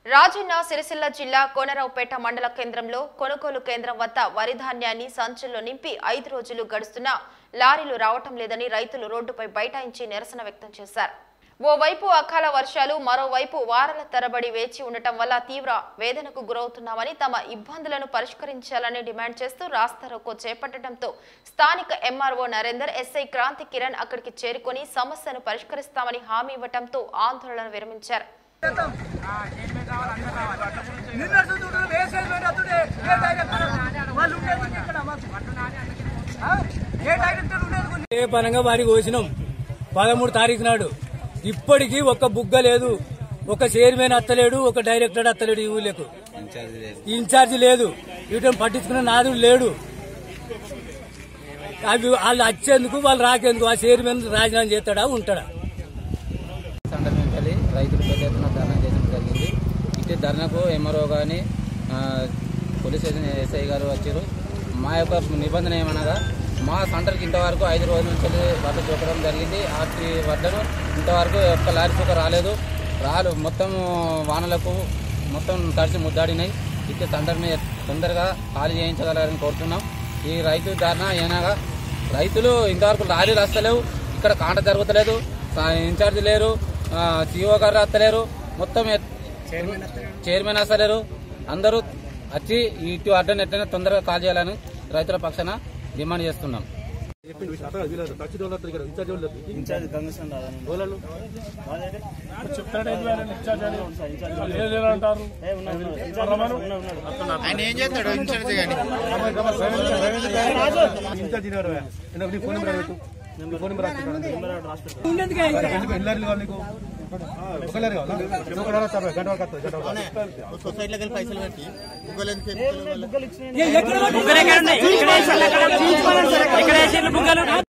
రాజన్న సిరిసిల్ల జిల్లా కోనరావుపేట మండల కేంద్రంలో కొనుగోలు కేంద్రం వద్ద వరి ధాన్యాన్ని సంచుల్లో నింపి 5 రోజులు గడుస్తున్నా లారీలు రావటం లేదని రైతులు రోడ్డుపై బైఠాయించి నిరసన వ్యక్తం చేశారు. ఓవైపు అకాల వర్షాలు, మరోవైపు వారాల తరబడి వేచి ఉండటం వల్ల తీవ్ర వేదనకు గురవుతున్నామని, తమ ఇబ్బందులను పరిష్కరించాలని డిమాండ్ చేస్తూ రాస్తారోకో చేపట్టడంతో స్థానిక ఎంఆర్ఓ నరేందర్, ఎస్ఐ క్రాంతి కిరణ్ అక్కడికి చేరుకొని సమస్యను పరిష్కరిస్తామని హామీ ఇవ్వడంతో ఆందోళన విరమించారు. పరంగా వారికి కోసినాం 13 తారీఖు నాడు. ఇప్పటికీ ఒక్క బుగ్గ లేదు, ఒక చైర్మన్ అత్తలేడు, ఒక డైరెక్టర్ అత్తలేడు. ఈ ఊళ్ళకు ఇన్ఛార్జి లేదు, వీటిని పట్టించుకున్న నాదుడు లేడు. అవి వాళ్ళు వచ్చేందుకు వాళ్ళు రాకేందుకు ఆ చైర్మన్ రాజీనామా చేస్తాడా ఉంటాడా? రైతులు పెద్ద ఎత్తున ధర్నా చేయడం జరిగింది. ఇటు ధర్నాకు ఎంఆర్ఓ కానీ పోలీస్ స్టేషన్ ఎస్ఐ గారు వచ్చారు. మా యొక్క నిబంధన ఏమనగా మా సెంటర్కి ఇంతవరకు 5 రోజుల నుంచి వడ్లు చూపడం జరిగింది. ఆ వడ్లను ఇంతవరకు ఒక్క లారీ చూక రాలేదు. మొత్తం వానలకు మొత్తం తడిసి ముద్దాడినాయి. ఇటు సెంటర్ని తొందరగా ఖాళీ చేయించగలరని కోరుతున్నాం. ఈ రైతు ధర్నా ఏనగా రైతులు ఇంతవరకు లారీలు వస్తలేవు, ఇక్కడ కాంట జరుగుతలేదు, ఇన్ఛార్జి లేరు, సిఓ గారు వస్తలేరు, మొత్తం చైర్మన్ వస్తలేరు. అందరూ వచ్చి ఇటు అడ్డని ఎట్లయినా తొందరగా కాల్ చేయాలని రైతుల పక్షాన డిమాండ్ చేస్తున్నాం. సొసైటీలోకి పైసలు పెట్టి